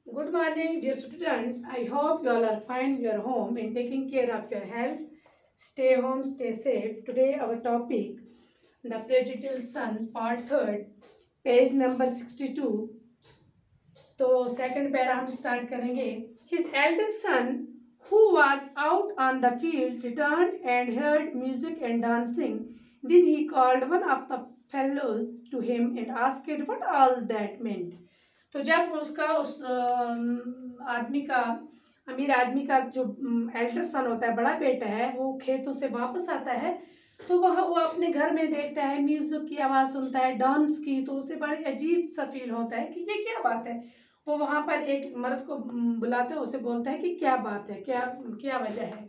Good morning, dear students. I hope you all are fine in your home and taking care of your health. Stay home, stay safe. Today our topic, the Prodigal Son, part 3, page number 62. तो second para हम start करेंगे. His eldest son, who was out on the field, returned and heard music and dancing. Then he called one of the fellows to him and asked what all that meant. तो जब उसका उस आदमी का, अमीर आदमी का जो एल्डर सन होता है, बड़ा बेटा है, वो खेतों से वापस आता है तो वहाँ वो अपने घर में देखता है, म्यूजिक की आवाज़ सुनता है, डांस की, तो उसे बड़ी अजीब सा फील होता है कि ये क्या बात है. वो वहाँ पर एक मर्द को बुलाता है, उसे बोलता है कि क्या बात है, क्या क्या वजह है.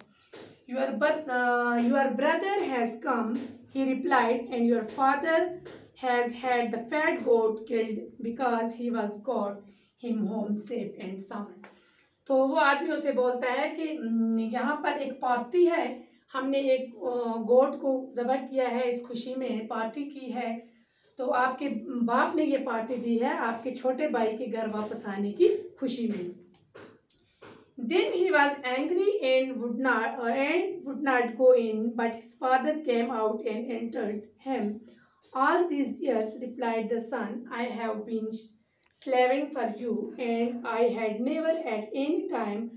Your brother has come, he replied, and your father has had the fat goat killed because he was got him home safe and sound. तो वो आदमी उसे बोलता है कि यहाँ पर एक पार्टी है, हमने एक गोट को ज़बह किया है, इस खुशी में पार्टी की है, तो आपके बाप ने ये पार्टी दी है आपके छोटे भाई के घर वापस आने की खुशी में. Then he was angry and would not go in, but his father came out and entered him. All these years, replied the son, I have been slaving for you, and I had never at any time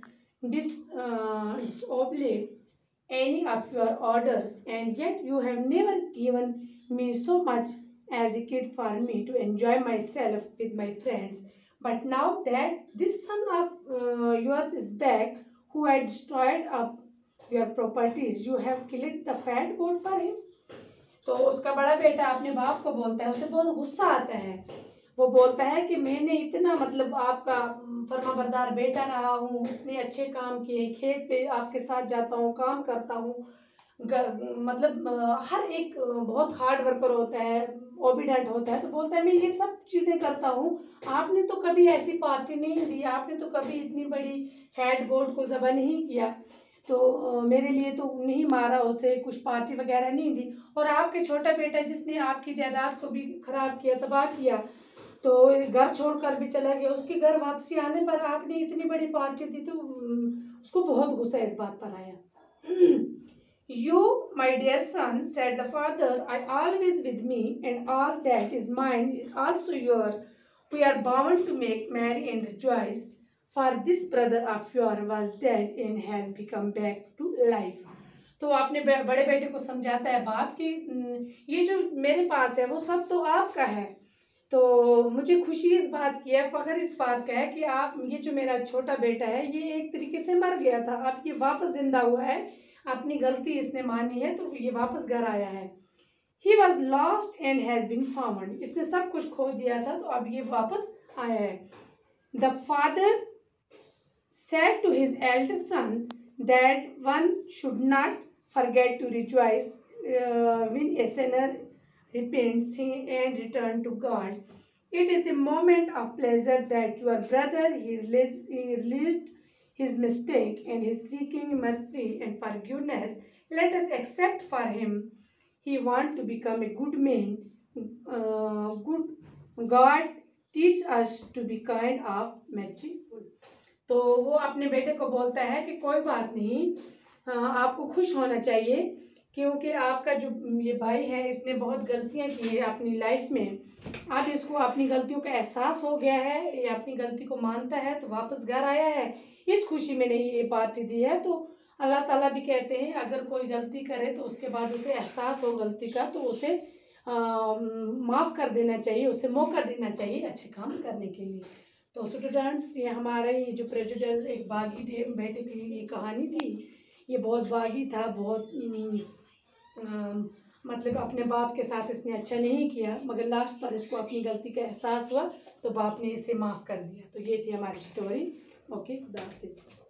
disobeyed any of your orders, and yet you have never given me so much as a kid for me to enjoy myself with my friends. But now that this son of yours is back, who had destroyed up your properties, you have killed the fat goat for him. तो उसका बड़ा बेटा अपने बाप को बोलता है, उसे बहुत गुस्सा आता है. वो बोलता है कि मैंने इतना मतलब आपका फर्माबरदार बेटा रहा हूँ, इतने अच्छे काम किए, खेत पे आपके साथ जाता हूँ, काम करता हूँ, मतलब हर एक बहुत हार्ड वर्कर होता है, ओबीडेंट होता है, तो बोलता है मैं ये सब चीज़ें करता हूँ, आपने तो कभी ऐसी पार्टी नहीं दी, आपने तो कभी इतनी बड़ी फैट गोट को ज़बह नहीं किया, तो मेरे लिए तो नहीं मारा उसे, कुछ पार्टी वगैरह नहीं दी, और आपके छोटा बेटा जिसने आपकी जायदाद को भी खराब किया, तबाह किया, तो घर छोड़कर भी चला गया, उसके घर वापसी आने पर आपने इतनी बड़ी पार्टी दी, तो उसको बहुत गुस्सा इस बात पर आया. You, my dear son, said the father, are always with me, and all that is mine is also yours. We are bound to make merry and rejoice, for this brother of yours was dead and has become back to life. तो अपने बड़े बेटे को समझाता है बाप कि ये जो मेरे पास है वो सब तो आपका है, तो मुझे खुशी इस बात की है, फ़ख्र इस बात का है कि आप, ये जो मेरा छोटा बेटा है ये एक तरीके से मर गया था, अब ये वापस जिंदा हुआ है, अपनी गलती इसने मानी है, तो ये वापस घर आया है. He was lost and has been found. इसने सब कुछ खो दिया था, तो अब ये वापस आया है. The father said to his elder son that one should not forget to rejoice when a sinner repents and return to God. It is a moment of pleasure that your brother he realized his mistake and is seeking mercy and forgiveness. Let us accept for him. He wants to become a good man. Good God teach us to be kind of merciful. तो वो अपने बेटे को बोलता है कि कोई बात नहीं, आपको खुश होना चाहिए, क्योंकि आपका जो ये भाई है इसने बहुत गलतियां की है अपनी लाइफ में, अब इसको अपनी गलतियों का एहसास हो गया है, ये अपनी गलती को मानता है, तो वापस घर आया है, इस खुशी में नहीं ये पार्टी दी है. तो अल्लाह ताला भी कहते हैं अगर कोई गलती करे तो उसके बाद उसे एहसास हो गलती का, तो उसे माफ़ कर देना चाहिए, उसे मौका देना चाहिए अच्छे काम करने के लिए. तो स्टूडेंट्स, ये हमारा ये जो प्रेजुडल एक बागी बेटे की ये कहानी थी, ये बहुत बागी था, बहुत मतलब अपने बाप के साथ इसने अच्छा नहीं किया, मगर लास्ट पर इसको अपनी गलती का एहसास हुआ, तो बाप ने इसे माफ़ कर दिया. तो ये थी हमारी स्टोरी. ओके, खुदा हाफिज़.